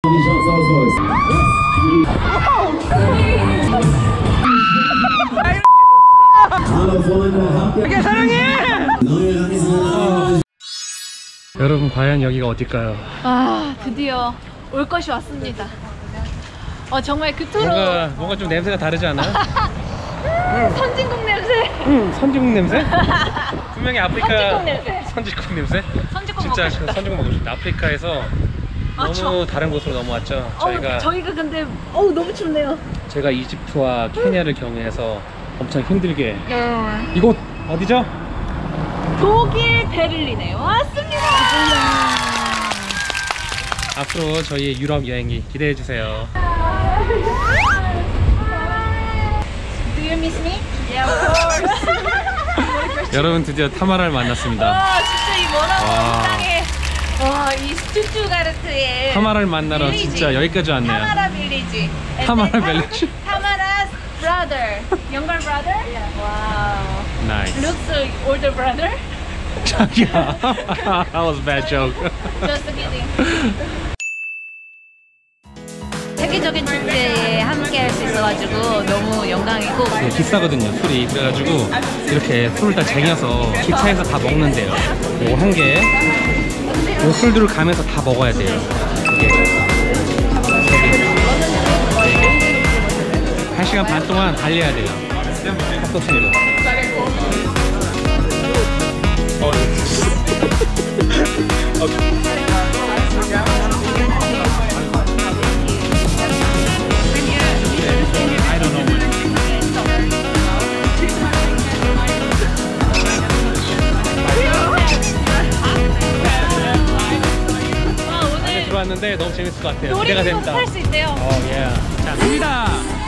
여러분 과연 여기가 어딜까요? 아 드디어 올 것이 왔습니다. 정말 그토록 뭔가 좀 냄새가 다르지 않아요? 선진국 냄새. 선진국 냄새? 분명히 아프리카 선진국 냄새. 선진국 냄새? 선진국 진짜 먹고 싶다. 선진국 먹고 싶다. 아프리카에서 너무 다른 곳으로 넘어왔죠. 저희가 근데 너무 춥네요. 제가 이집트와 케냐를 경유해서 엄청 힘들게 이곳 어디죠? 독일 베를린에 왔습니다. 앞으로 저희의 유럽 여행이 기대해주세요. Do you miss me? Yeah, of course. 여러분 드디어 타마라를 만났습니다. 진짜 이 머나먼 땅에 이 스투트가르트의 타마라를 만나러 빌리지. 진짜 여기까지 왔네요. 타마라 빌리지. 타마라 빌리지? 타마라's brother. Younger brother? Yeah. Wow. Nice. Looks like older brother. 자기야. That was a bad joke. Just kidding. 세계적인 축제에 함께 할 수 있어가지고 너무 영광이고. 네, 비싸거든요 술이. 그래가지고 이렇게 술을 다 쟁여서 기차에서 다 먹는데요. 요거 한 개. 요 술들을 가면서 다 먹어야 돼요. 이게 1시간 반 동안 달려야 돼요. 핫도스니로. 들어왔는데 너무 재밌을 것 같아요. 기대가 됩니다. 놀이기구 탈 수 있대요. 자, 갑니다.